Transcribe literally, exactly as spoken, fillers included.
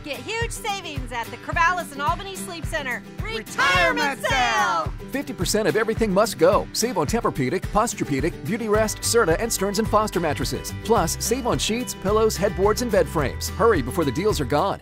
Get huge savings at the Corvallis and Albany Sleep Center. Retirement sale! fifty percent of everything must go. Save on Tempur-Pedic, Posturepedic, Beautyrest, Serta, and Stearns and Foster mattresses. Plus, save on sheets, pillows, headboards, and bed frames. Hurry before the deals are gone.